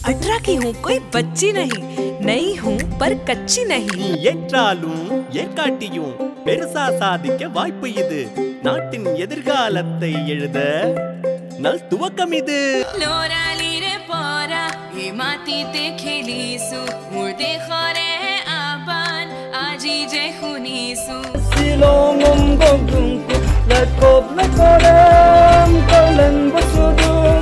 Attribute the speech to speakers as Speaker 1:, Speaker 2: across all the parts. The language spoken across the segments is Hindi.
Speaker 1: 18 की हूँ, कोई बच्ची नहीं हूँ पर कच्ची नहीं.
Speaker 2: ஏற்றாலும் ஏற்காட்டியும் பெருசா சாதிக்க வாய்ப்பு இது. நாட்டின் எதிர்காலத்தை எழுத நல் துவக்கம் இது.
Speaker 3: लोरालीरे पोरा हे मातीते खेलीसु मुर्दे खरे आबान आजी जे खुनीसु
Speaker 4: silongom gogungku lekop lekoram kolen bosudum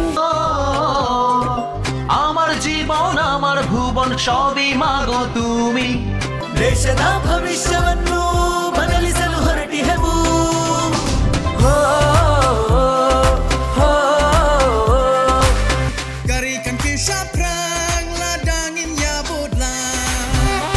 Speaker 5: আমার জীবন আমার ভুবন সবই মাগো তুমি
Speaker 2: ದೇಶದ ಭವಿಷ್ಯವನ್ನು ಬದಲಿಸಲು ಹೊರಟಿಹೆವು.
Speaker 6: Garikan kisah perang ladangin ya budlah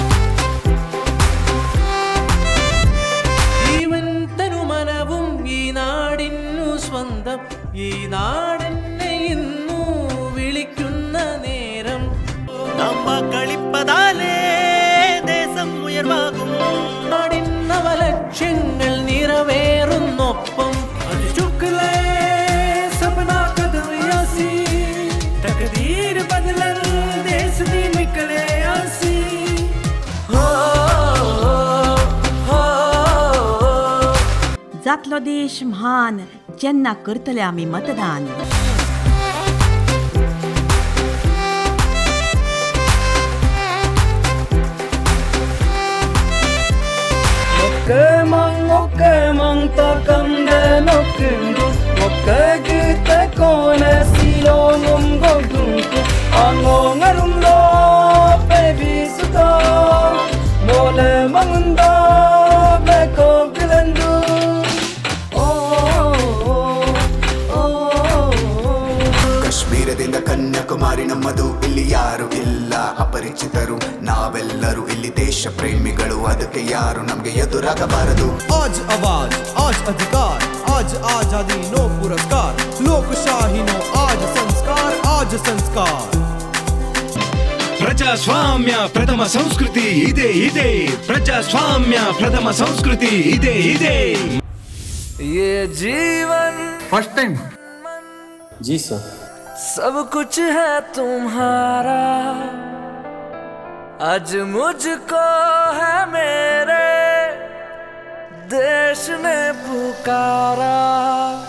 Speaker 4: ഈവൻതനു മനവും ഈ നാടിന്നു സ്വന്തം ഈ നാടെന്നെ ഇന്നു വിളിക്കുന്ന നേരം
Speaker 2: ನಮ್ಮ കളിപ്പതാലേ ദേശം ഉയർവാകും.
Speaker 4: നാടിൻ നവലക്ഷ്യങ്ങൾ നിറവേറുന്നൊപ്പം അത് ചുക്കലേ സപനാ കദയാസി തകദീർ ബദലൻ ദേശ दी निकले आसी
Speaker 7: जातलो देश म्हान जेन्ना करतले आमी मतदान.
Speaker 4: Okemang takam de nokundu okagite kone silongom gogungku angongarum lo baby suta mole mangunda beko gilendu
Speaker 8: ಕಾಶ್ಮೀರದಿಂದ ಕನ್ಯಾಕುಮಾರಿ ನಮ್ಮದು ಇಲ್ಲಿ ಯಾರು ಇಲ್ಲ ಅಪರಿಚಿತರು ನಾವೆಲ್ಲರೂ ಇಲ್ಲಿ ದೇಶ ಪ್ರೇಮಿಗಳು ಅದಕ್ಕೆ ಯಾರು ನಮಗೆ ಎದುರಾಗಬಾರದು.
Speaker 6: आज आवाज आज अधिकार आज आजादी नो पुरस्कार लोकशाही नो आज संस्कार
Speaker 9: ಪ್ರಜಾಸ್ವಾಮ್ಯ ಪ್ರಥಮ ಸಂಸ್ಕೃತಿ ಇದೆ ಪ್ರಜಾಸ್ವಾಮ್ಯ ಪ್ರಥಮ ಸಂಸ್ಕೃತಿ ಇದೆ.
Speaker 4: ये जीवन
Speaker 6: फर्स्ट टाइम
Speaker 10: जी सर
Speaker 4: सब कुछ है तुम्हारा आज मुझको है मेरे देश ने पुकारा.